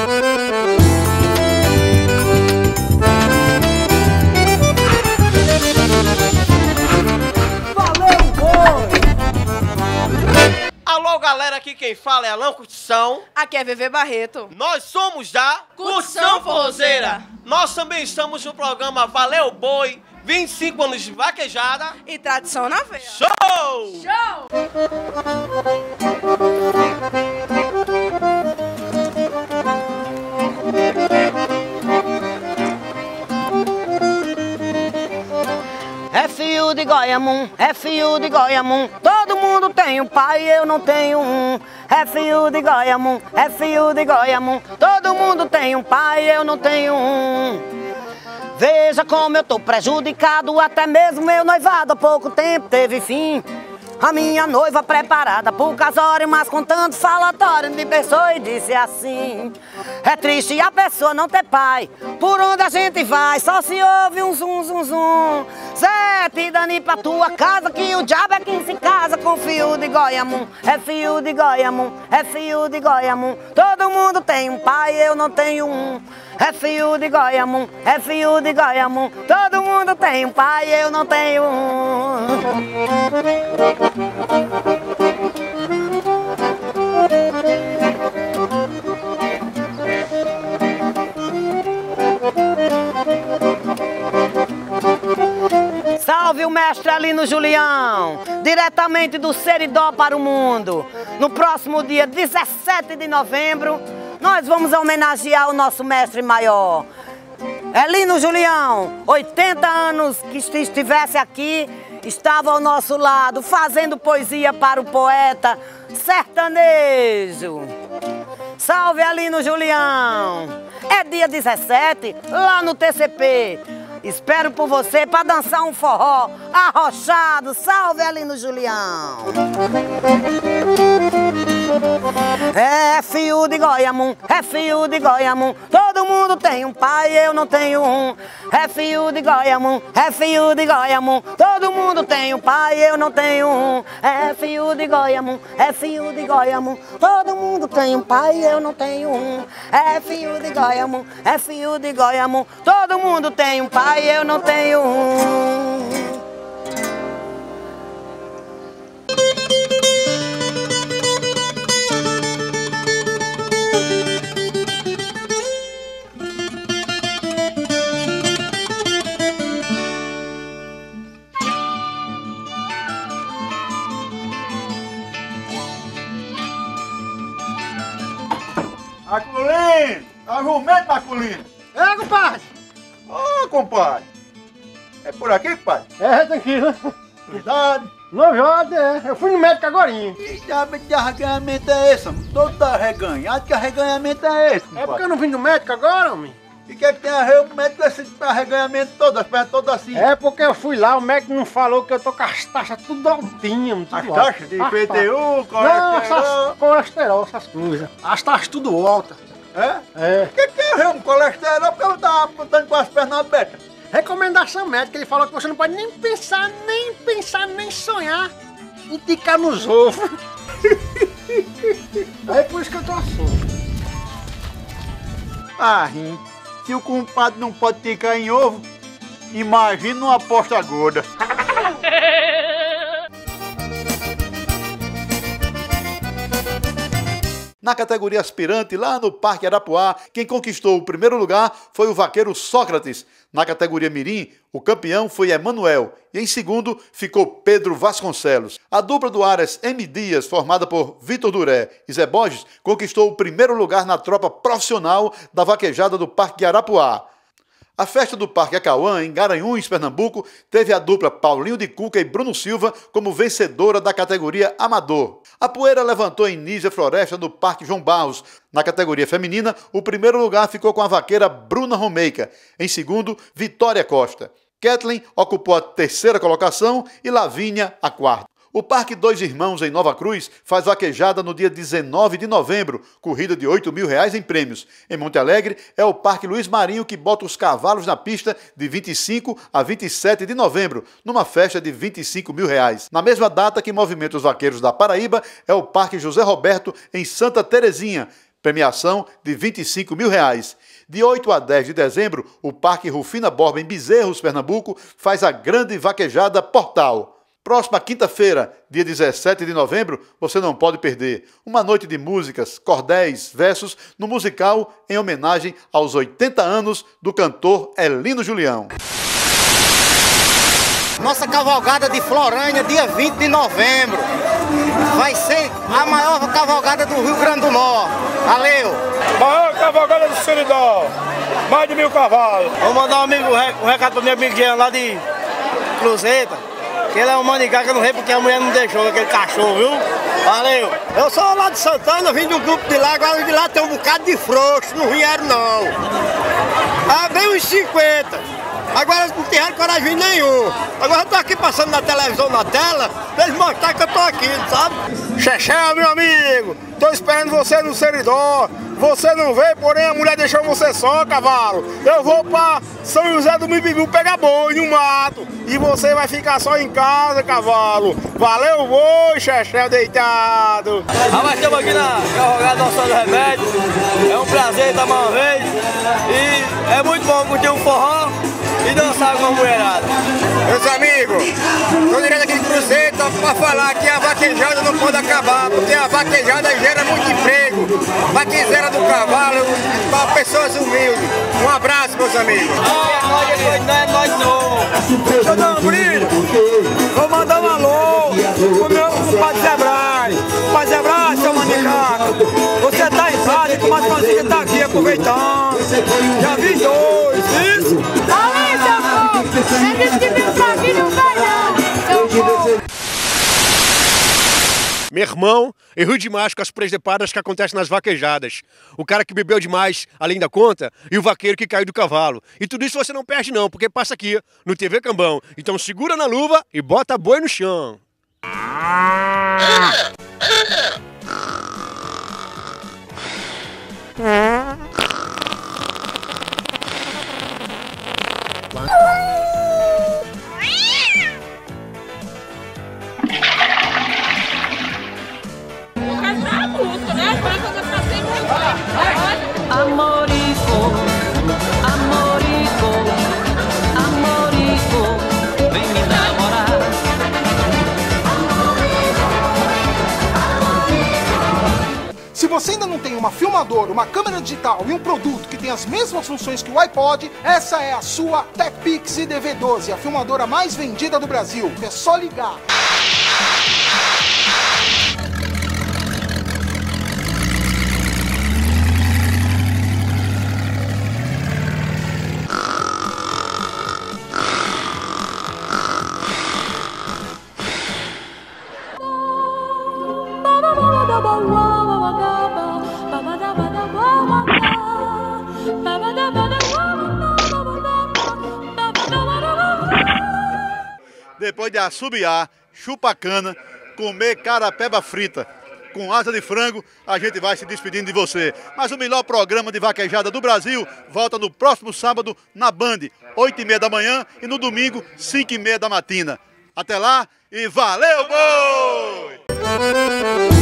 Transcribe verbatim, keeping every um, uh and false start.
Alô, galera, aqui quem fala é Alain Curtição. Aqui é Vevê Barreto. Nós somos da Curtição Forrozeira. Nós também estamos no programa Valeu Boi, vinte e cinco anos de vaquejada E tradição na veia. Show! Show! É fio de Goiamum, é fio de Goiamum, todo mundo tem um pai, eu não tenho um. É fio de Goiamum, é fio de Goiamum, todo mundo tem um pai, eu não tenho um. Veja como eu tô prejudicado, até mesmo meu noivado há pouco tempo teve fim. A minha noiva preparada por casório, mas com tanto falatório me pensou e disse assim: é triste a pessoa não ter pai, por onde a gente vai só se ouve um zum zum zum. Zé, te dane pra tua casa que o diabo é quem se casa com fio de Goiamum. É fio de Goiamum, é fio de Goiamum, todo mundo tem um pai, eu não tenho um. É fio de Goiamum, é fio de Goiamum, todo mundo tem um pai, eu não tenho um. Salve o mestre Alino Julião, diretamente do Seridó para o mundo. No próximo dia dezessete de novembro, nós vamos homenagear o nosso mestre maior. Alino Julião, oitenta anos que estivesse aqui, estava ao nosso lado, fazendo poesia para o poeta sertanejo. Salve Alino Julião! É dia dezessete, lá no T C P. Espero por você para dançar um forró arrochado. Salve Alino Julião! É fio de Goiamum, é fio de Goiamum, todo mundo tem um pai, eu não tenho um. É fio de Goiamum, é fio de Goiamum, todo mundo tem um pai, eu não tenho um. É fio de Goiamum, é fio de Goiamum, todo mundo tem um pai, eu não tenho um. É fio de Goiamum, é fio de Goiamum, todo mundo tem um pai, eu não tenho um. Aculino! Argumento, Aculino! É, compadre! Ô, oh, compadre! É por aqui, compadre? É, tranquilo. Cuidado! Não, Jorge, é. Eu fui no médico agorinha. Que diabo de arreganhamento é esse, homem? Todo tá arreganhado, que arreganhamento é esse, compadre? É porque eu não vim no médico agora, homem? E o que é que tem a ver o médico esse arreganhamento todo, as pernas todas assim? É porque eu fui lá, o médico não falou que eu tô com as taxas tudo altinhas. As taxas de I P T U, colesterol? Não, essas, colesterol, essas coisas. As taxas tudo altas. É? É. O que, que é ver um colesterol? Porque eu tava apontando com as pernas abertas. Recomendação médica, ele falou que você não pode nem pensar, nem pensar, nem sonhar em ticar nos ovos. É por isso que eu tô assim. Ah, rim. Se o compadre não pode ticar em ovo, imagina uma aposta gorda. Na categoria aspirante, lá no Parque Arapuá, quem conquistou o primeiro lugar foi o vaqueiro Sócrates. Na categoria mirim, o campeão foi Emanuel e em segundo ficou Pedro Vasconcelos. A dupla do Aras M. Dias, formada por Vitor Duré e Zé Borges, conquistou o primeiro lugar na tropa profissional da vaquejada do Parque Arapuá. A festa do Parque Acauã, em Garanhuns, Pernambuco, teve a dupla Paulinho de Cuca e Bruno Silva como vencedora da categoria Amador. A poeira levantou em Nízia Floresta, no Parque João Barros. Na categoria feminina, o primeiro lugar ficou com a vaqueira Bruna Romeica. Em segundo, Vitória Costa. Kathleen ocupou a terceira colocação e Lavínia a quarta. O Parque Dois Irmãos, em Nova Cruz, faz vaquejada no dia dezenove de novembro, corrida de oito mil reais em prêmios. Em Monte Alegre, é o Parque Luiz Marinho que bota os cavalos na pista de vinte e cinco a vinte e sete de novembro, numa festa de vinte e cinco mil reais. Na mesma data que movimenta os vaqueiros da Paraíba, é o Parque José Roberto, em Santa Terezinha, premiação de vinte e cinco mil reais. De oito a dez de dezembro, o Parque Rufina Borba, em Bezerros, Pernambuco, faz a grande vaquejada Portal. Próxima quinta-feira, dia dezessete de novembro, você não pode perder uma noite de músicas, cordéis, versos, no musical em homenagem aos oitenta anos do cantor Elino Julião. Nossa cavalgada de Florânia, dia vinte de novembro. Vai ser a maior cavalgada do Rio Grande do Norte. Valeu! Maior cavalgada do Seridó. Mais de mil cavalos. Vou mandar um, amigo, um recado pro meu amigo Jean lá de Cruzeta. Que ele é um manigá que eu não rei porque a mulher não deixou aquele cachorro, viu? Valeu! Eu sou lá de Santana, vim de um grupo de lá, agora de lá tem um bocado de frouxo, não vieram não. Ah, veio uns cinquenta. Agora não tiveram coragem nenhum. Agora eu tô aqui passando na televisão, na tela, pra eles mostrarem que eu tô aqui, sabe? Xexé, meu amigo, tô esperando você no Seridó. Você não veio, porém a mulher deixou você só, cavalo. Eu vou pra São José do Mipibu pegar boi no mato. E você vai ficar só em casa, cavalo. Valeu, boi, Xexé deitado. Ah, mas estamos aqui na Cavalgada Nossa do Remédio. É um prazer estar uma vez. E é muito bom curtir um forró e dançar com a mulherada. Meus amigos, tô direto aqui de Cruzeiro para falar que a vaquejada não pode acabar, porque a vaquejada gera muito emprego. Vaquezeira do cavalo para pessoas humildes. Um abraço, meus amigos. Ah, não é nós não. Deixa eu dar um brilho. Vou mandar um alô pro meu compadre Zebrai. Compadre Zebrai, seu manicaco. Você tá em casa e o Comadre Francisca tá aqui aproveitando. Já vi dois, isso? Meu irmão errou demais com as presepadas que acontecem nas vaquejadas. O cara que bebeu demais, além da conta, e o vaqueiro que caiu do cavalo. E tudo isso você não perde não, porque passa aqui no T V Cambão. Então segura na luva e bota boi no chão. Amorico, amorico, amorico, vem me namorar. Se você ainda não tem uma filmadora, uma câmera digital e um produto que tem as mesmas funções que o iPod, essa é a sua TechPix I D V doze, a filmadora mais vendida do Brasil. É só ligar. Depois de assobiar, chupar cana, comer carapeba frita com asa de frango, a gente vai se despedindo de você. Mas o melhor programa de vaquejada do Brasil volta no próximo sábado na Band, oito e meia da manhã, e no domingo, cinco e meia da matina. Até lá e valeu, boi!